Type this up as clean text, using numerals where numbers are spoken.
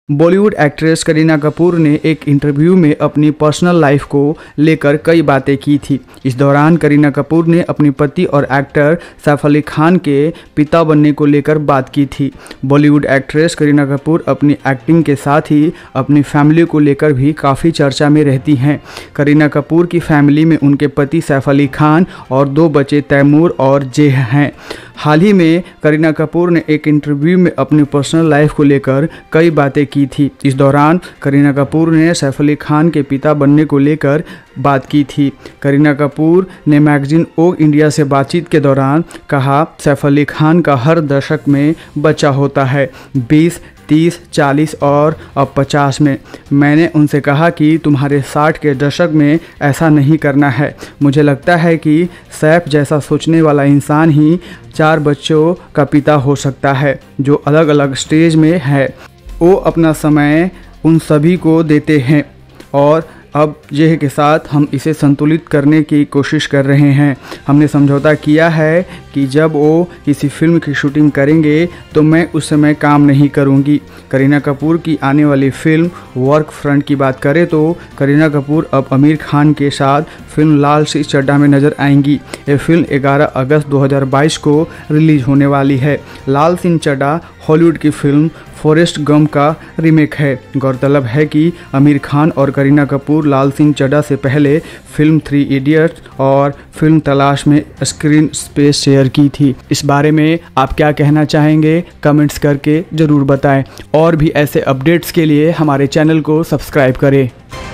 Bollywood actress Kareena Kapoor ने एक interview में अपनी पर्सनल लाइफ को लेकर कई बातें की थी। इस दौरान करीना कपूर ने अपने पति और एक्टर सैफ अली खान के पिता बनने को लेकर बात की थी। बॉलीवुड एक्ट्रेस करीना कपूर अपनी एक्टिंग के साथ ही अपनी फैमिली को लेकर भी काफ़ी चर्चा में रहती हैं। करीना कपूर की फैमिली में उनके पति सैफ अली खान और 2 बच्चे तैमूर और जेह हैं। हाल ही में करीना कपूर ने एक इंटरव्यू में अपनी पर्सनल लाइफ को लेकर कई बातें की थी। इस दौरान करीना कपूर ने सैफ अली खान के पिता बनने को लेकर बात की थी। करीना कपूर ने मैगजीन ओ इंडिया से बातचीत के दौरान कहा, सैफ अली खान का हर दशक में बच्चा होता है, 20, 30, 40 और अब 50 में। मैंने उनसे कहा कि तुम्हारे 60 के दशक में ऐसा नहीं करना है। मुझे लगता है कि सैफ जैसा सोचने वाला इंसान ही 4 बच्चों का पिता हो सकता है, जो अलग अलग स्टेज में है। वो अपना समय उन सभी को देते हैं और अब जेह के साथ हम इसे संतुलित करने की कोशिश कर रहे हैं। हमने समझौता किया है कि जब वो किसी फिल्म की शूटिंग करेंगे तो मैं उस समय काम नहीं करूंगी। करीना कपूर की आने वाली फिल्म वर्क फ्रंट की बात करें तो करीना कपूर अब आमिर खान के साथ फिल्म लाल सिंह चड्ढा में नज़र आएंगी। ये फिल्म 11 अगस्त 2022 को रिलीज होने वाली है। लाल सिंह चड्ढा हॉलीवुड की फिल्म फॉरेस्ट गम का रीमेक है। गौरतलब है कि आमिर खान और करीना कपूर लाल सिंह चड्ढा से पहले फिल्म 3 इडियट्स और फिल्म तलाश में स्क्रीन स्पेस शेयर की थी। इस बारे में आप क्या कहना चाहेंगे, कमेंट्स करके ज़रूर बताएं और भी ऐसे अपडेट्स के लिए हमारे चैनल को सब्सक्राइब करें।